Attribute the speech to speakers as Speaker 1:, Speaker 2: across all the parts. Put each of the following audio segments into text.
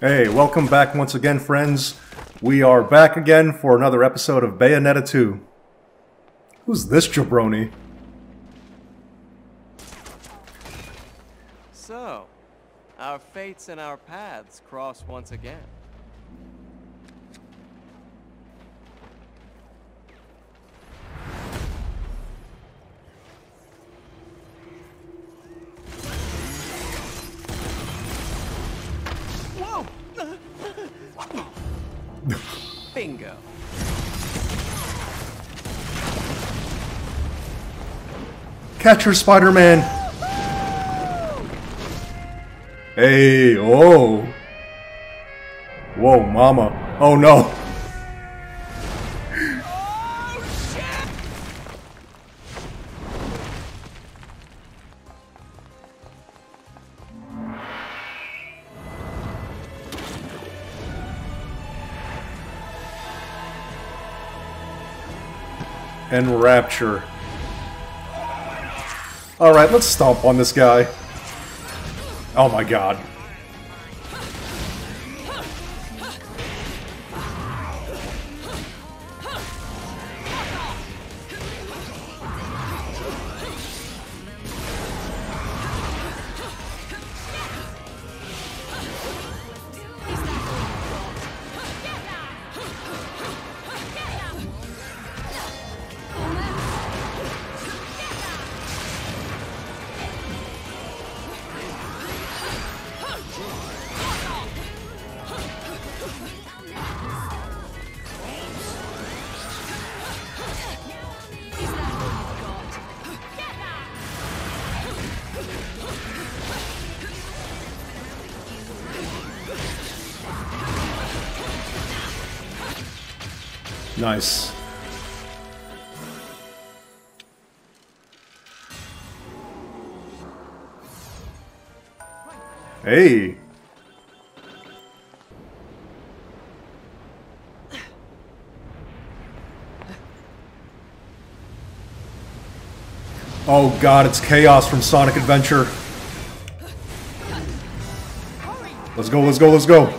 Speaker 1: Hey, welcome back once again, friends. We are back again for another episode of Bayonetta 2. Who's this jabroni?
Speaker 2: So, our fates and our paths cross once again. Whoa! Bingo.
Speaker 1: Catch her, Spider-Man! Hey, oh! Whoa, mama. Oh no! Enrapture. Alright, let's stomp on this guy. Oh my god. Nice. Hey. Oh god, it's Chaos from Sonic Adventure. Let's go, let's go, let's go.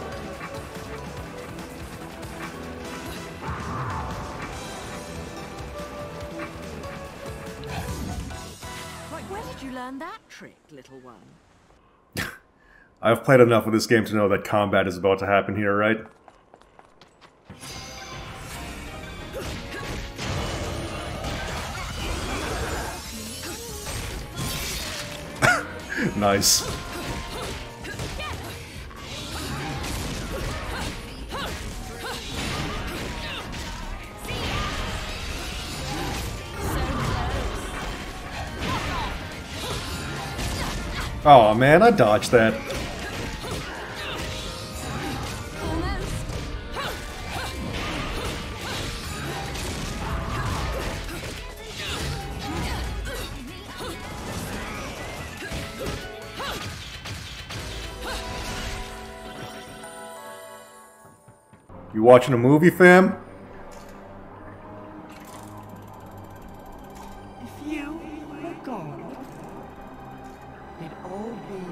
Speaker 3: Little one.
Speaker 1: I've played enough of this game to know that combat is about to happen here, right? Nice. Oh man, I dodged that. You watching a movie, fam?
Speaker 3: If you were gone, it'd all be...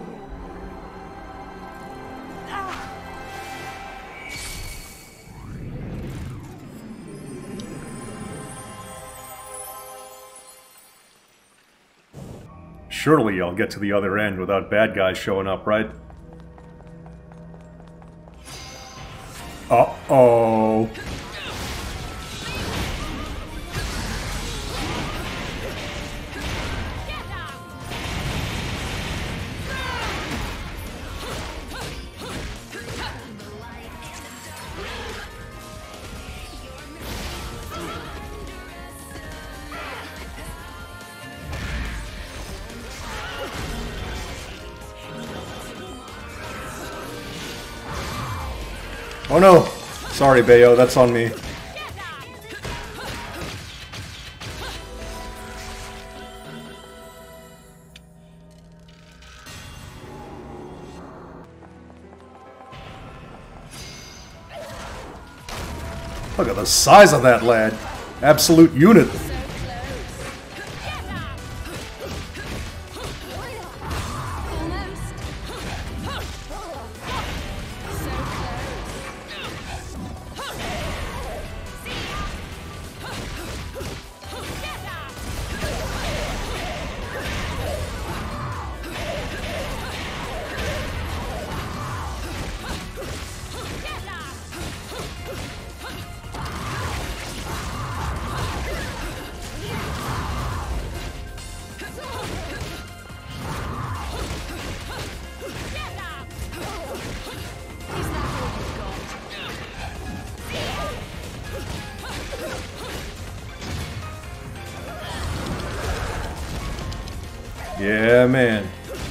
Speaker 1: Surely I'll get to the other end without bad guys showing up, right? Uh-oh. Oh no! Sorry, Bayo, that's on me. Look at the size of that lad. Absolute unit. Yeah, man.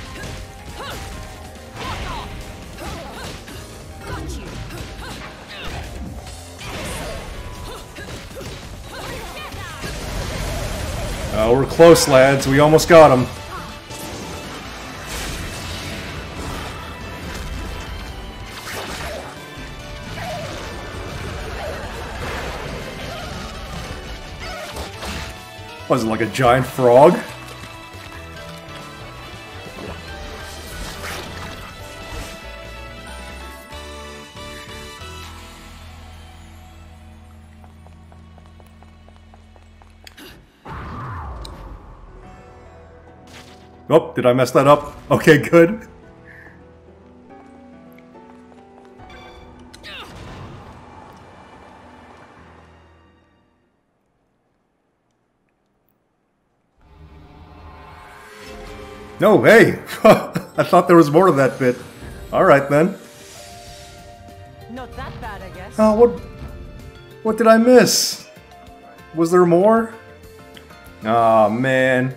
Speaker 1: We're close, lads. We almost got him. Was it like a giant frog? Oh, did I mess that up? Okay, good. No, hey! I thought there was more to that bit. Alright then.
Speaker 3: Not that bad, I guess.
Speaker 1: Oh, what did I miss? Was there more? Aw, oh, man.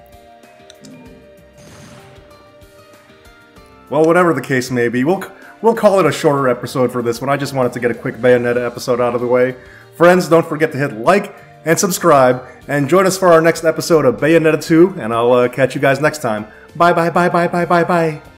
Speaker 1: Well, whatever the case may be, we'll call it a shorter episode for this one. I just wanted to get a quick Bayonetta episode out of the way. Friends, don't forget to hit like and subscribe, and join us for our next episode of Bayonetta 2, and I'll catch you guys next time. Bye bye bye bye bye bye bye.